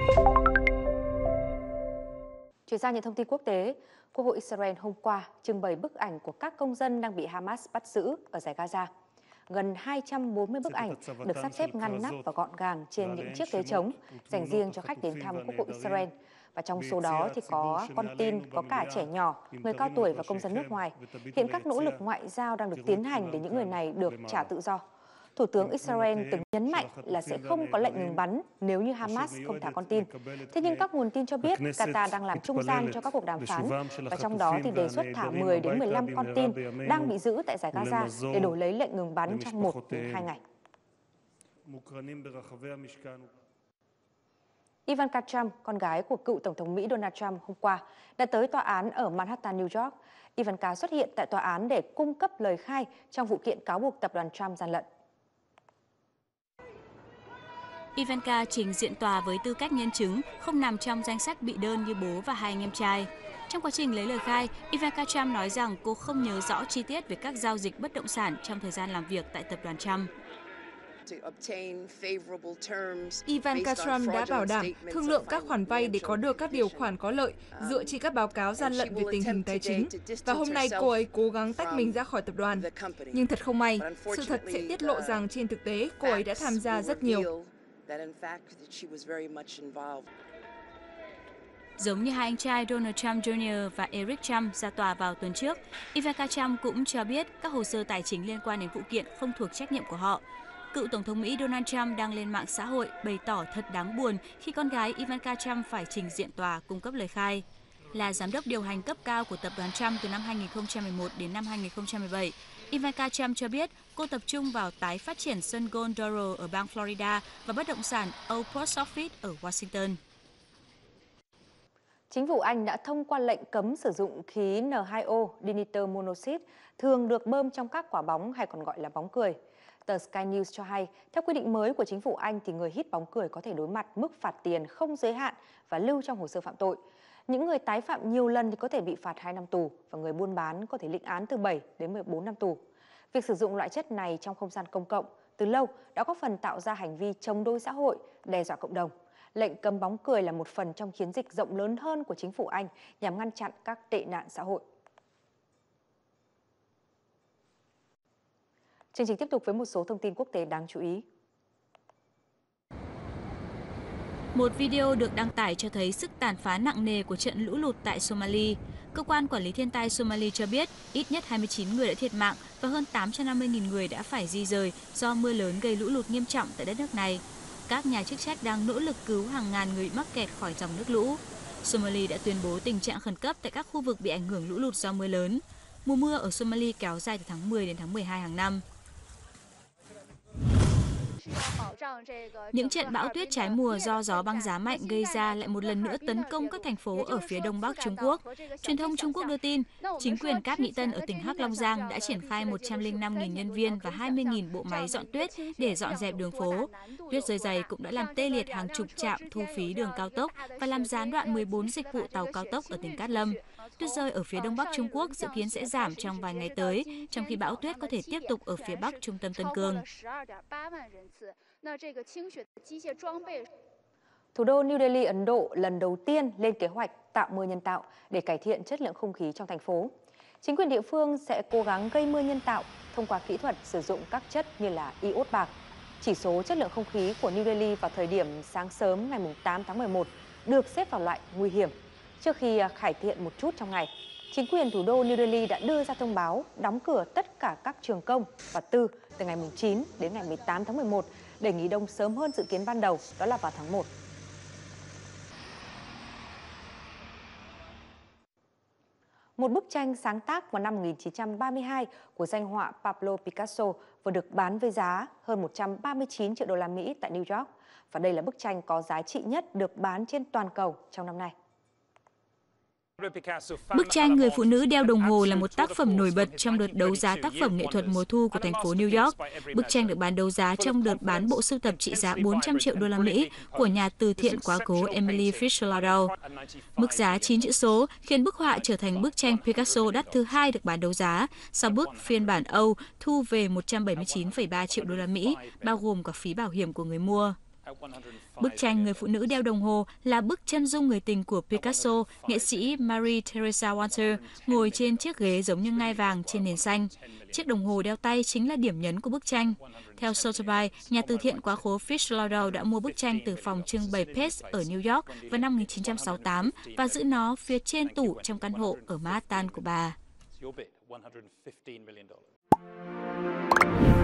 Chuyển sang những thông tin quốc tế, Quốc hội Israel hôm qua trưng bày bức ảnh của các công dân đang bị Hamas bắt giữ ở dải Gaza. Gần 240 bức ảnh được sắp xếp ngăn nắp và gọn gàng trên những chiếc ghế trống dành riêng cho khách đến thăm Quốc hội Israel. Và trong số đó thì có con tin, có cả trẻ nhỏ, người cao tuổi và công dân nước ngoài. Hiện các nỗ lực ngoại giao đang được tiến hành để những người này được trả tự do. Thủ tướng Israel từng nhấn mạnh là sẽ không có lệnh ngừng bắn nếu như Hamas không thả con tin. Thế nhưng các nguồn tin cho biết Qatar đang làm trung gian cho các cuộc đàm phán, và trong đó thì đề xuất thả 10 đến 15 con tin đang bị giữ tại dải Gaza để đổi lấy lệnh ngừng bắn trong 1 đến 2 ngày. Ivanka Trump, con gái của cựu Tổng thống Mỹ Donald Trump hôm qua, đã tới tòa án ở Manhattan, New York. Ivanka xuất hiện tại tòa án để cung cấp lời khai trong vụ kiện cáo buộc tập đoàn Trump gian lận. Ivanka trình diện tòa với tư cách nhân chứng, không nằm trong danh sách bị đơn như bố và hai anh em trai. Trong quá trình lấy lời khai, Ivanka Trump nói rằng cô không nhớ rõ chi tiết về các giao dịch bất động sản trong thời gian làm việc tại tập đoàn Trump. Ivanka Trump đã bảo đảm thương lượng các khoản vay để có được các điều khoản có lợi dựa trên các báo cáo gian lận về tình hình tài chính. Và hôm nay cô ấy cố gắng tách mình ra khỏi tập đoàn. Nhưng thật không may, sự thật sẽ tiết lộ rằng trên thực tế cô ấy đã tham gia rất nhiều. Giống như hai anh trai Donald Trump Jr. và Eric Trump ra tòa vào tuần trước, Ivanka Trump cũng cho biết các hồ sơ tài chính liên quan đến vụ kiện không thuộc trách nhiệm của họ. Cựu Tổng thống Mỹ Donald Trump đang lên mạng xã hội bày tỏ thật đáng buồn khi con gái Ivanka Trump phải trình diện tòa cung cấp lời khai. Là giám đốc điều hành cấp cao của tập đoàn Trump từ năm 2011 đến năm 2017, Ivanka Trump cho biết cô tập trung vào tái phát triển sân golf Doral ở bang Florida và bất động sản Old Post Office ở Washington. Chính phủ Anh đã thông qua lệnh cấm sử dụng khí N2O, dinitơ monoxide, thường được bơm trong các quả bóng hay còn gọi là bóng cười. Tờ Sky News cho hay, theo quy định mới của chính phủ Anh thì người hít bóng cười có thể đối mặt mức phạt tiền không giới hạn và lưu trong hồ sơ phạm tội. Những người tái phạm nhiều lần thì có thể bị phạt 2 năm tù và người buôn bán có thể lĩnh án từ 7 đến 14 năm tù. Việc sử dụng loại chất này trong không gian công cộng từ lâu đã góp phần tạo ra hành vi chống đối xã hội, đe dọa cộng đồng. Lệnh cấm bóng cười là một phần trong chiến dịch rộng lớn hơn của chính phủ Anh nhằm ngăn chặn các tệ nạn xã hội. Chương trình tiếp tục với một số thông tin quốc tế đáng chú ý. Một video được đăng tải cho thấy sức tàn phá nặng nề của trận lũ lụt tại Somalia. Cơ quan quản lý thiên tai Somalia cho biết ít nhất 29 người đã thiệt mạng và hơn 850.000 người đã phải di rời do mưa lớn gây lũ lụt nghiêm trọng tại đất nước này. Các nhà chức trách đang nỗ lực cứu hàng ngàn người mắc kẹt khỏi dòng nước lũ. Somalia đã tuyên bố tình trạng khẩn cấp tại các khu vực bị ảnh hưởng lũ lụt do mưa lớn. Mùa mưa ở Somalia kéo dài từ tháng 10 đến tháng 12 hàng năm. Những trận bão tuyết trái mùa do gió băng giá mạnh gây ra lại một lần nữa tấn công các thành phố ở phía đông bắc Trung Quốc. Truyền thông Trung Quốc đưa tin, chính quyền Cáp Nhĩ Tân ở tỉnh Hắc Long Giang đã triển khai 105.000 nhân viên và 20.000 bộ máy dọn tuyết để dọn dẹp đường phố. Tuyết rơi dày cũng đã làm tê liệt hàng chục trạm thu phí đường cao tốc và làm gián đoạn 14 dịch vụ tàu cao tốc ở tỉnh Cát Lâm. Tuyết rơi ở phía đông bắc Trung Quốc dự kiến sẽ giảm trong vài ngày tới, trong khi bão tuyết có thể tiếp tục ở phía bắc trung tâm Tân Cương. Thủ đô New Delhi, Ấn Độ lần đầu tiên lên kế hoạch tạo mưa nhân tạo để cải thiện chất lượng không khí trong thành phố. Chính quyền địa phương sẽ cố gắng gây mưa nhân tạo thông qua kỹ thuật sử dụng các chất như là iốt bạc. Chỉ số chất lượng không khí của New Delhi vào thời điểm sáng sớm ngày 8 tháng 11 được xếp vào loại nguy hiểm. Trước khi cải thiện một chút trong ngày, chính quyền thủ đô New Delhi đã đưa ra thông báo đóng cửa tất cả các trường công và tư từ ngày 9 đến ngày 18 tháng 11 để nghỉ đông sớm hơn dự kiến ban đầu, đó là vào tháng 1. Một bức tranh sáng tác vào năm 1932 của danh họa Pablo Picasso vừa được bán với giá hơn 139 triệu đô la Mỹ tại New York. Và đây là bức tranh có giá trị nhất được bán trên toàn cầu trong năm nay. Bức tranh Người phụ nữ đeo đồng hồ là một tác phẩm nổi bật trong đợt đấu giá tác phẩm nghệ thuật mùa thu của thành phố New York. Bức tranh được bán đấu giá trong đợt bán bộ sưu tập trị giá 400 triệu đô la Mỹ của nhà từ thiện quá cố Emily Fitzgerald. Mức giá 9 chữ số khiến bức họa trở thành bức tranh Picasso đắt thứ hai được bán đấu giá, sau bức phiên bản Âu thu về 179,3 triệu đô la Mỹ, bao gồm cả phí bảo hiểm của người mua. Bức tranh Người phụ nữ đeo đồng hồ là bức chân dung người tình của Picasso, nghệ sĩ Marie Teresa Walter, ngồi trên chiếc ghế giống như ngai vàng trên nền xanh. Chiếc đồng hồ đeo tay chính là điểm nhấn của bức tranh. Theo Sotheby, nhà từ thiện quá khố Fitz Lauderdale đã mua bức tranh từ phòng trưng bày Pace ở New York vào năm 1968 và giữ nó phía trên tủ trong căn hộ ở Manhattan của bà.